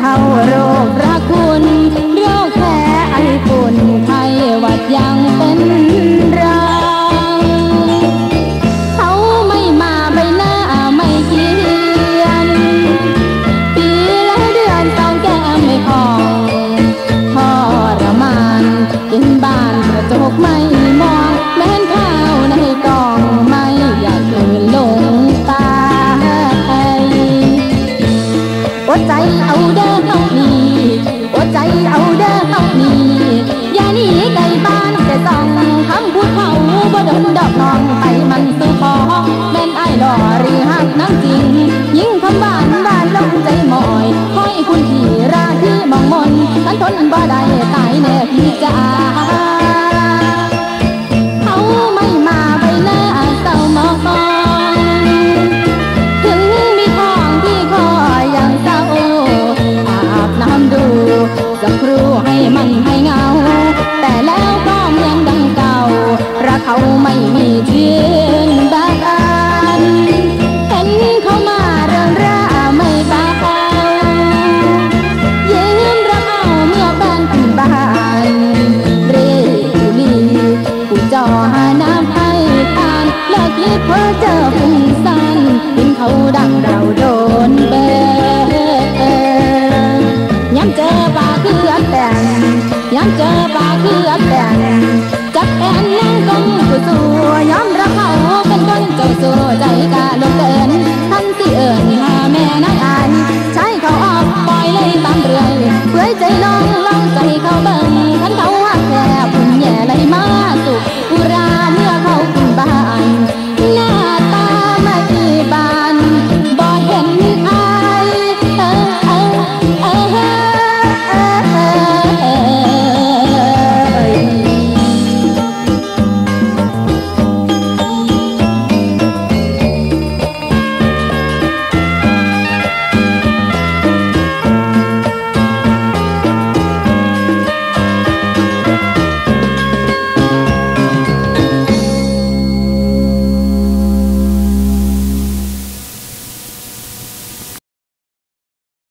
าโรครักคุณโรคแพ้ไอฝุ่นไข้หวัดยังเป็นรังเขาไม่มาใบหน้าไม่เขียนปีละเดือนต้องแก้มไม่พอทรมานกินบ้านกระจกไม่มองแม้นข้าวในกล่องไม่อยากตื่นลงตาอดใจเอาเด้อเฮานี่อดใจเอาเด้อเฮานี่อย่าหนีไกลบ้านแต่ส่องคำพูดเขาบ่โดนดอกน้องไปมันสู้พอแม่นไอ้หล่อหรือหักน้ำจริงยิ่งคำบ้านบ้านลงใจหมอยคอยคุณพี่ราที่มองมนฉันทนบ่ได้ตายแน่พี่จ๋าเขาไม่มาใบหน้าเศร้ามองถึงมีท้องที่คอยังเศร้าอาบน้ำดูสักครู่ให้มันให้เงาแต่แล้วก็ยังดังเก่ารักเขาไม่มีเทียนบานเห็นเขามาเรื่องร่าไม่เบายืมรักเอาเมื่อแฟนถึงบ้านเรลีผู้จอหาน้ำให้ทานเลิกคิดเพ้อเจอฟุ้งซ่านเห็นเขาดังเราโดนเบย้ำเจอป่าคืออักแต่งย้ำเจอป่าคืออักแต่งจับแอนนั่งกงผู้สู้ย้อมรับเขาเป็นคนเจ้าสู้ใจกะลงเดินทันที่เอิญหาแม่นายอายใช้เขาออกปล่อยเลยตามเรื่อยเพื่อใจน้อง